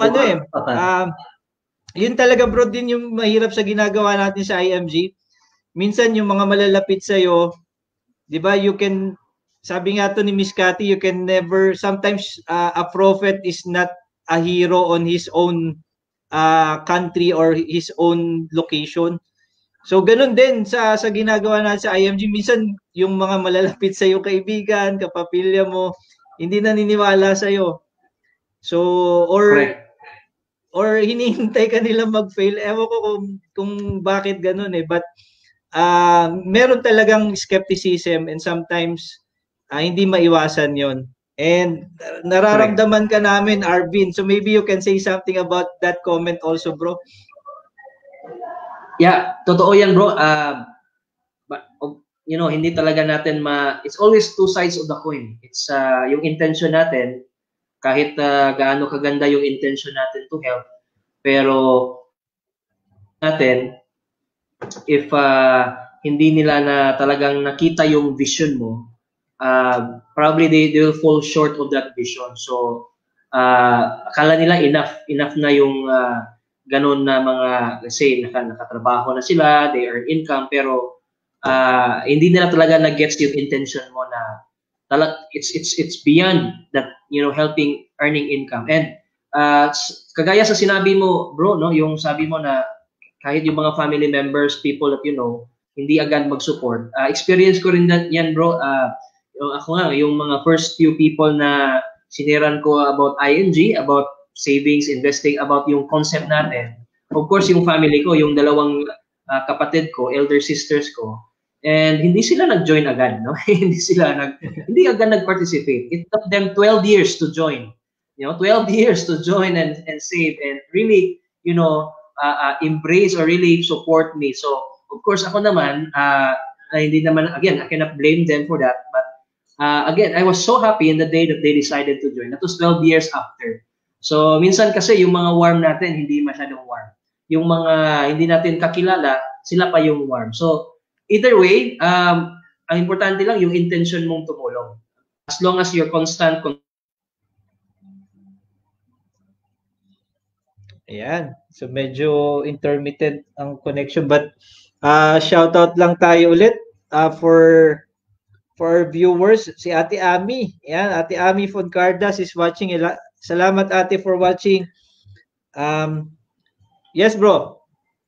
yun talaga bro din yung mahirap sa ginagawa natin sa IMG. Minsan yung mga malalapit sa'yo, di ba, sabi nga to ni Miss Cathy, you can never, sometimes a prophet is not a hero on his own country or his own location. So ganun din sa ginagawa natin sa IMG. Minsan yung mga malalapit sa iyo, kaibigan, kapamilya mo, hindi naniniwala sa iyo. So or hinihintay ka nila mag-fail. Ewan ko kung bakit ganun eh. But meron talagang skepticism, and sometimes hindi maiwasan 'yon. And nararamdaman ka namin, Arvin. So maybe you can say something about that comment also, bro. Yeah, totoo yan bro. But hindi talaga natin it's always two sides of the coin. It's yung intention natin, kahit gaano kaganda yung intention natin to help, pero natin, if hindi nila na talagang nakita yung vision mo, probably they will fall short of that vision. So akala nila enough na yung ganun na mga, let's say, nakatrabaho na sila, they earn income, pero hindi nila talaga na-gets yung intention mo na it's beyond that, helping, earning income. And kagaya sa sinabi mo, bro, no, yung sabi mo na kahit yung mga family members, people that you know, hindi agad mag-support. Experience ko rin yan, bro. Ako nga, yung mga first few people na siniran ko about ING, about savings, investing, about yung concept natin. Of course, yung family ko, yung dalawang kapatid ko, elder sisters ko, and hindi sila nag-join agad, no? Hindi agad nag-participate. It took them 12 years to join. 12 years to join and save and really, embrace or really support me. So, of course, ako naman, hindi naman, again, I cannot blame them for that. But, again, I was so happy in the day that they decided to join. That was 12 years after. So, minsan kasi yung mga warm natin, hindi masyadong warm. Yung mga hindi natin kakilala, sila pa yung warm. So, either way, ang importante lang yung intention mong tumulong. As long as you're constant. Ayan. So, medyo intermittent ang connection. But, shout out lang tayo ulit for our viewers. Si Ate Ami. Ayan, Ate Ami Foncardas is watching. Salamat, Ate, for watching. Yes, bro.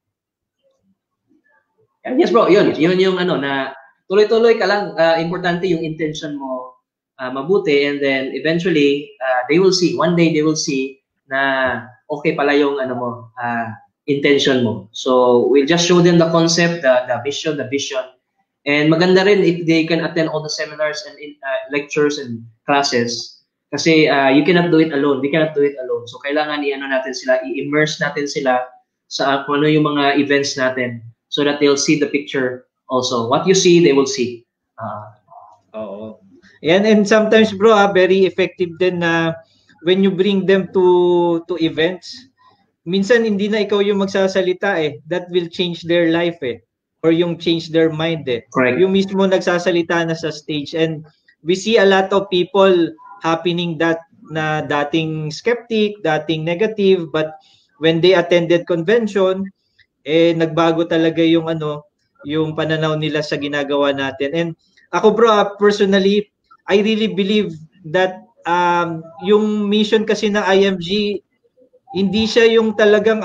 Yes, bro. Yun yung na tuloy-tuloy ka lang. Importante yung intention mo mabuti, and then eventually they will see. One day they will see na okay pala yung intention mo. So we'll just show them the concept, the vision. And maganda rin if they can attend all the seminars and lectures and classes. Kasi you cannot do it alone. We cannot do it alone. So kailangan natin sila, i-immerse natin sila sa kung ano yung mga events natin so that they'll see the picture also. What you see, they will see. Oo. And sometimes, bro, very effective din na when you bring them to events, minsan hindi na ikaw yung magsasalita that will change their life or yung change their mind Correct. Yung mismo nagsasalita na sa stage, and we see a lot of people happening that na dating skeptic, dating negative, but when they attended convention, nagbago talaga yung yung pananaw nila sa ginagawa natin. And ako, bro, personally, I really believe that yung mission kasi ng IMG, hindi siya yung talagang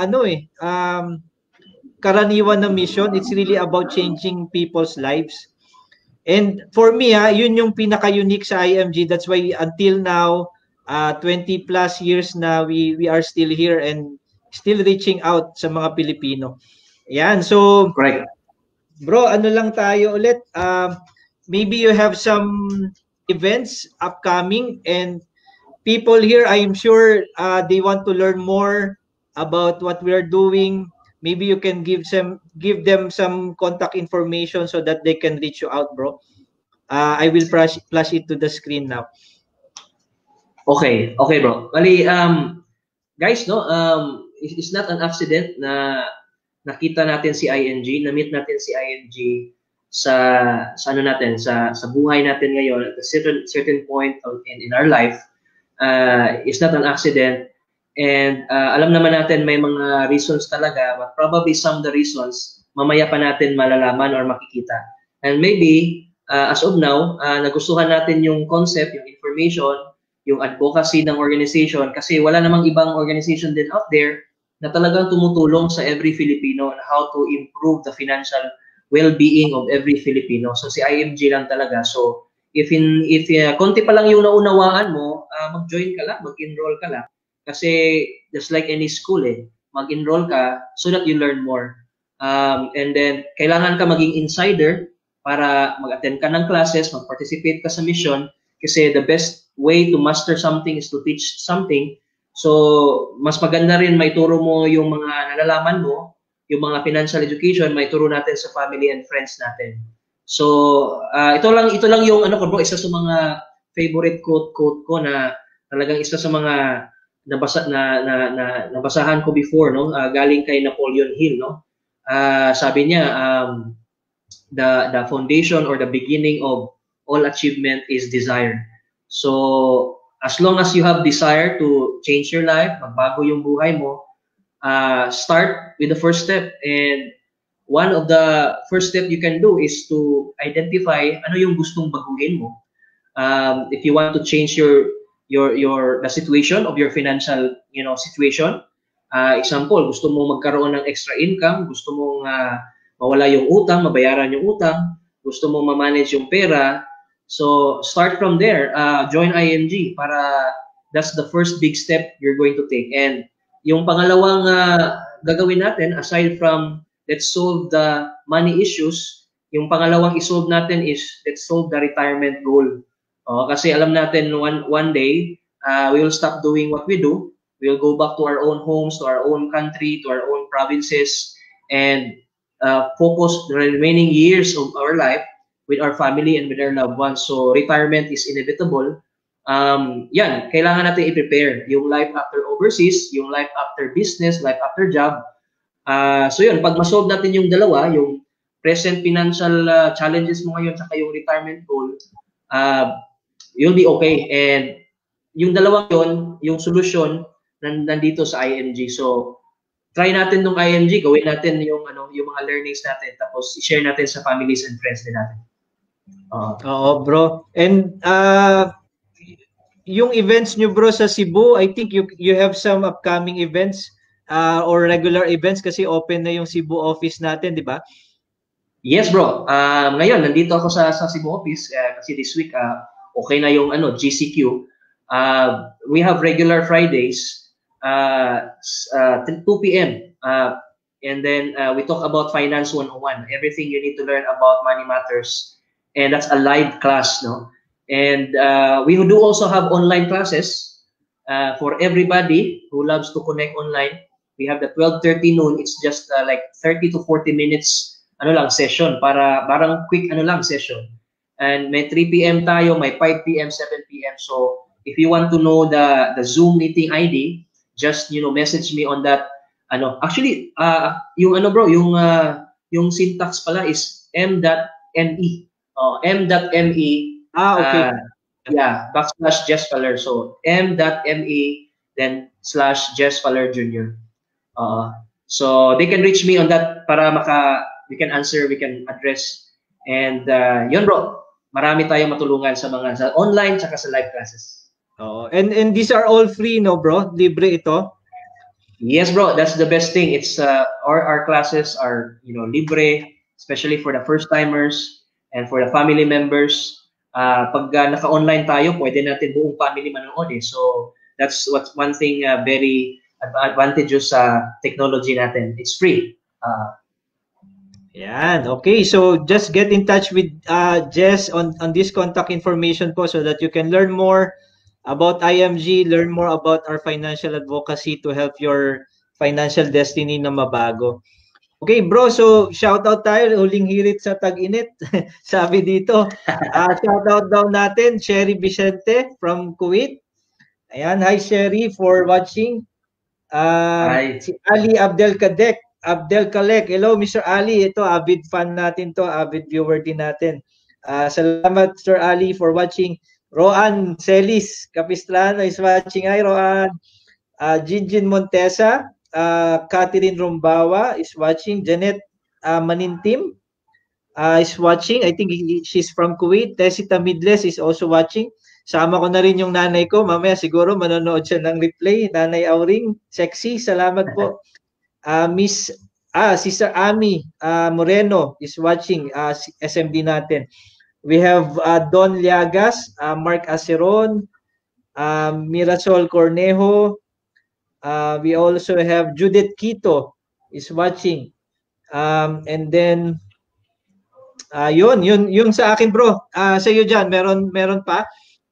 karaniwan na mission. It's really about changing people's lives. And for me, yun yung pinaka-unique sa IMG. That's why until now, 20 plus years na we are still here and still reaching out sa mga Pilipino. Yan. So, correct. Bro, lang tayo ulit. Maybe you have some events upcoming, and people here, I'm sure they want to learn more about what we are doing. Maybe you can give them some contact information so that they can reach you out, bro. I will flash it to the screen now. Okay, bro. Bali, guys, no, it's not an accident na nakita natin si ING, na-meet natin si ING sa buhay natin ngayon at a certain point in our life. It's not an accident, and alam naman natin may mga reasons talaga, but probably some of the reasons mamaya pa natin malalaman or makikita. And maybe as of now, nagustuhan natin yung concept, yung information, yung advocacy ng organization, kasi wala namang ibang organization din out there na talagang tumutulong sa every Filipino on how to improve the financial well-being of every Filipino. So si IMG lang talaga. So if konti pa lang yung naunawaan mo, mag-join ka lang, mag-enroll ka lang. Kasi just like any school, mag-enroll ka so that you learn more. And then kailangan ka maging insider para mag-attend ka ng classes, mag-participate ka sa mission, kasi the best way to master something is to teach something. So, mas maganda rin maituro mo yung mga nalalaman mo, yung mga financial education, maituro natin sa family and friends natin. So, ito lang yung bro, isa sa mga favorite quote ko na talagang isa sa mga nabasahan ko before, no? Galing kay Napoleon Hill, no? Sabi niya, the foundation or the beginning of all achievement is desire. So, as long as you have desire to change your life, magbago yung buhay mo, start with the first step. And one of the first step you can do is to identify ano yung gustong baguhin mo. If you want to change the situation of your financial, situation, Example, gusto mo magkaroon ng extra income, gusto mong mawala yung utang, mabayaran yung utang, gusto mong ma-manage yung pera. So, start from there. Join IMG para that's the first big step you're going to take. And yung pangalawang gagawin natin, aside from let's solve the money issues, yung pangalawang isolve natin is let's solve the retirement goal. Kasi alam natin one day, we will stop doing what we do. We'll go back to our own homes, to our own country, to our own provinces, and focus the remaining years of our life with our family and with our loved ones. So retirement is inevitable. Yan, kailangan natin i-prepare yung life after overseas, yung life after business, life after job. So yun, pag masolve natin yung dalawa, yung present financial challenges mo ngayon saka yung retirement goal, you'll be okay. And yung dalawang yun, yung solution, nandito sa IMG. So, try natin nung IMG, gawin natin yung mga learnings natin, tapos i-share natin sa families and friends din natin. Oo, bro. And yung events nyo, bro, sa Cebu, I think you have some upcoming events or regular events kasi open na yung Cebu office natin, di ba? Yes, bro. Ngayon, nandito ako sa Cebu office kasi this week, okay na yung GCQ. We have regular Fridays, 2 p.m. And then we talk about Finance 101, everything you need to learn about money matters. And that's a live class, no? And we do also have online classes for everybody who loves to connect online. We have the 12:30 noon. It's just like 30 to 40 minutes session para parang quick session. And may 3 p.m. tayo, may 5 p.m., 7 p.m. So if you want to know the Zoom meeting ID, just message me on that. Actually yung bro, yung syntax pala is m.me. M.me. Okay. Yeah, /Jess Faller. So m.me then /Jess Faller Jr. So they can reach me on that para we can answer, we can address. And yun bro, marami tayong matulungan sa online tsaka sa live classes. And these are all free, no bro? Libre ito? Yes bro, that's the best thing. It's our classes are libre, especially for the first timers and for the family members. Pag naka-online tayo, pwede natin buong family manood eh. So that's what's one thing very advantageous sa technology natin. It's free. Yan. Okay, so just get in touch with Jess on this contact information po so that you can learn more about IMG, learn more about our financial advocacy to help your financial destiny na mabago. Okay, bro, so shout out tayo, huling hirit sa tag-init. Sabi dito, shout out daw natin, Sherry Vicente from Kuwait. Ayan, hi Sherry for watching. Hi. Si Ali Abdelkalek. Hello, Mr. Ali. Ito, avid fan natin to, avid viewer din natin. Salamat, Sir Ali, for watching. Roan Celis Capistrano is watching. Hi, Roan. Jinjin Montesa. Catherine Rumbawa is watching. Janet Manintim is watching. I think she's from Kuwait. Tessita Midles is also watching. Sama ko na rin yung nanay ko. Mamaya siguro manonood siya ng replay. Nanay Auring, sexy. Salamat po. Sister Ami Moreno is watching SMD natin. We have Don Liagas, Mark Aceron, Mirasol Cornejo. We also have Judith Quito is watching. And then yun sa akin bro. Sa iyo diyan, meron pa?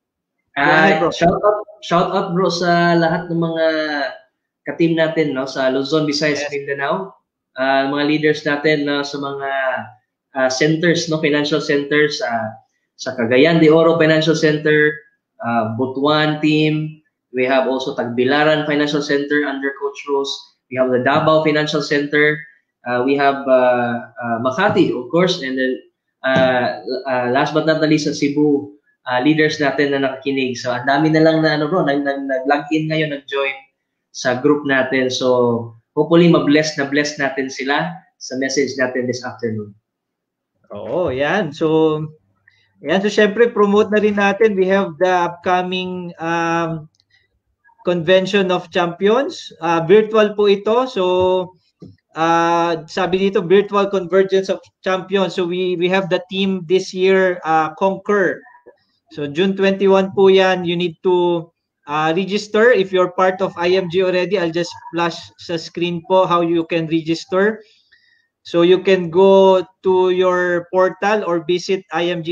Shout out bro sa lahat ng mga ka-team natin sa Luzon, Visayas, Mindanao. Mga leaders natin sa mga centers, financial centers sa Cagayan de Oro Financial Center, Butuan team. We have also Tagbilaran Financial Center under Coach Rose. We have the Davao Financial Center. We have Makati, of course, and then last but not the least, sa Cebu leaders natin na nakikinig. So ang dami na lang na nag-log in ngayon, nag-join sa group natin. So hopefully ma-bless natin sila sa message natin this afternoon. Oo, yan. So syempre promote na rin natin. We have the upcoming Convention of Champions. Virtual po ito. So, sabi dito, Virtual Convergence of Champions. So, we have the team this year, Conquer. So, June 21 po yan. You need to register. If you're part of IMG already, I'll just flash sa screen po how you can register. So you can go to your portal or visit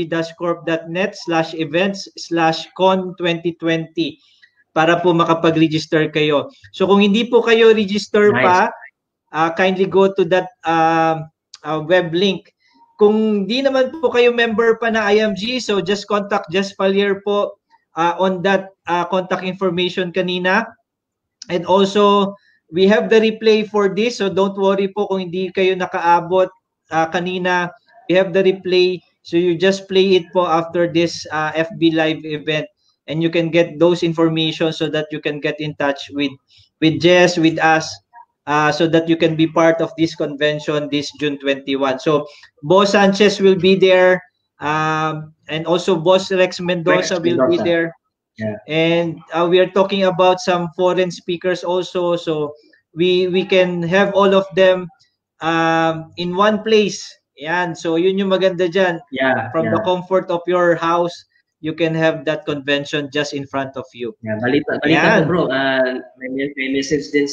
img-corp.net/events/con2020 para po makapag-register kayo. So kung hindi po kayo register pa, kindly go to that web link. Kung di naman po kayo member pa na IMG, so just contact Jess Palier po on that contact information kanina. And also, we have the replay for this, so don't worry po kung hindi kayo nakaabot kanina. We have the replay, so you just play it po after this FB Live event, and you can get those information so that you can get in touch with Jess, with us, so that you can be part of this convention this June 21. So, Boss Sanchez will be there, and also Boss Rex Mendoza will be there. Yeah. And we are talking about some foreign speakers also, so we can have all of them in one place. Yan, so yun yung maganda dyan. From the comfort of your house, you can have that convention just in front of you. Balita ko bro, may message din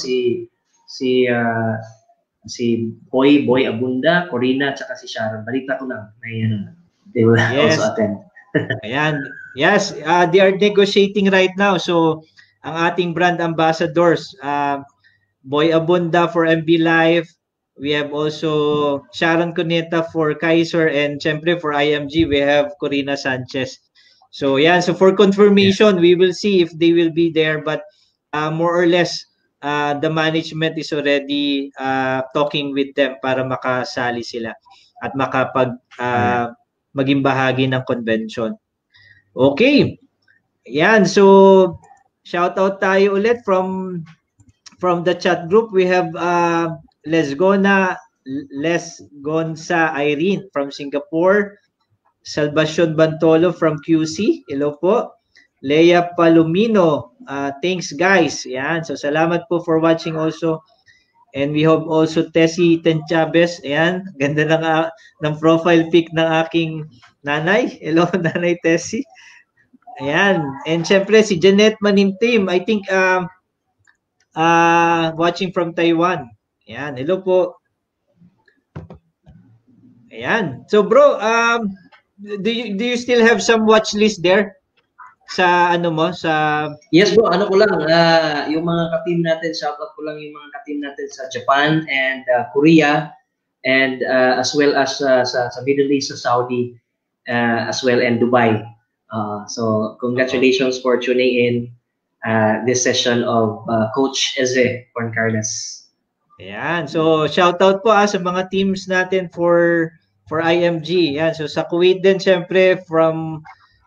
si Boy Abunda, Corina, tsaka si Sharon. Balita ko lang, they will also attend. Ayan. Yes, they are negotiating right now. So, ang ating brand ambassadors, Boy Abunda for MB Live. We have also Sharon Cuneta for Kaiser, and syempre for IMG, we have Corina Sanchez. So, yan. So, for confirmation, we will see if they will be there. But more or less, the management is already talking with them para makasali sila at maging bahagi ng convention. Okay. Yan. So, shout out tayo ulit from the chat group. We have Lesgonza Irene from Singapore. Salvacion Bantolo from QC. Hello po. Leia Palomino. Thanks guys. Yan. So, salamat po for watching also. And we have also Tessie Tenchabes. Ayan, ganda ng profile pic ng aking nanay. Hello, Nanay Tessie. Ayan. And syempre, si Jeanette Manintim. I think, watching from Taiwan. Ayan, hello po. Ayan. So, bro, do you still have some watch list there? Sa Yes bro, ko lang yung mga ka-team natin, shoutout ko lang yung mga ka-team natin sa Japan and Korea, and as well as sa Middle East, sa Saudi, as well, and Dubai. So congratulations for tuning in this session of Coach Eze Juancarles. Ayan, so shoutout po sa mga teams natin for IMG. Ayan, so sa Kuwait din syempre from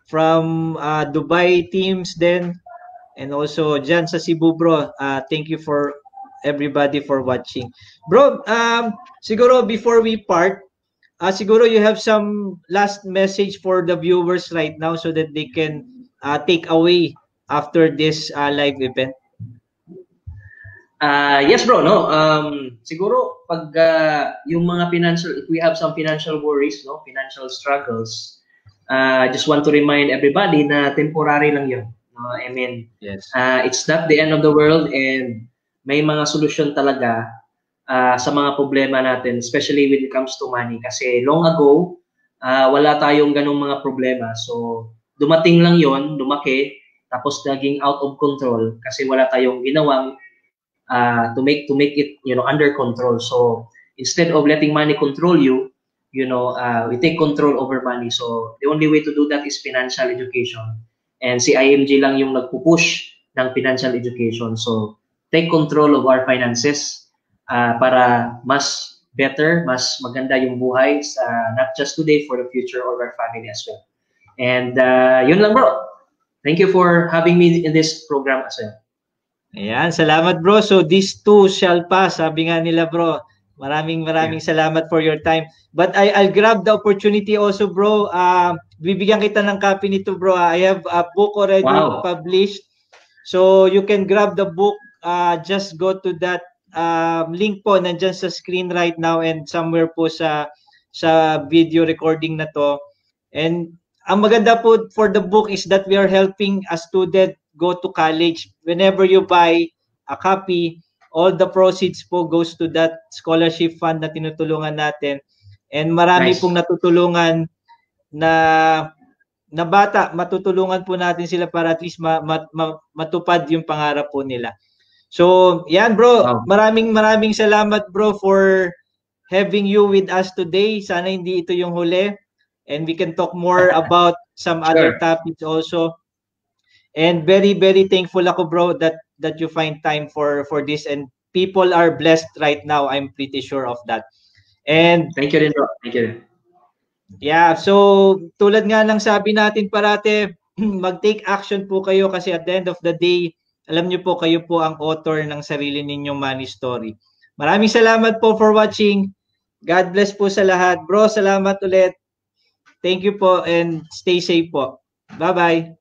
Dubai teams then, and also dyan sa Cebu bro. Thank you for everybody for watching. Bro, siguro before we part, siguro you have some last message for the viewers right now so that they can take away after this live event. Yes bro, no. Siguro pag yung mga financial, if we have some financial worries, no, financial struggles, I just want to remind everybody na temporary lang yun. No? I mean, yes. It's not the end of the world, and may mga solusyon talaga sa mga problema natin, especially when it comes to money. Kasi long ago, wala tayong ganung mga problema. So, dumating lang yon, lumaki, tapos naging out of control kasi wala tayong ginawang to make it, under control. So, instead of letting money control you, we take control over money. So, the only way to do that is financial education. And si IMG lang yung nagpupush ng financial education. So, take control of our finances para mas better, mas maganda yung buhay sa not just today, for the future of our family as well. And yun lang bro. Thank you for having me in this program as well. Ayan, salamat bro. So, this too shall pass. Sabi nga nila bro. Maraming salamat for your time. But I'll grab the opportunity also, bro. Bibigyan kita ng copy nito, bro. I have a book already published. So you can grab the book. Just go to that link po nandyan sa screen right now and somewhere po sa video recording na to. And ang maganda po for the book is that we are helping a student go to college. Whenever you buy a copy, all the proceeds po goes to that scholarship fund na tinutulungan natin. And marami pong natutulungan na bata, matutulungan po natin sila para at least matupad yung pangarap po nila. So, yan bro, maraming salamat bro for having you with us today. Sana hindi ito yung huli and we can talk more about some other topics also. And very thankful ako bro that you find time for this, and people are blessed right now. I'm pretty sure of that. And thank you rin bro. Thank you. Yeah, so tulad nga ng sabi natin parate, mag-take action po kayo kasi at the end of the day, alam niyo po kayo po ang author ng sarili ninyong money story. Maraming salamat po for watching. God bless po sa lahat. Bro, salamat ulit. Thank you po and stay safe po. Bye-bye.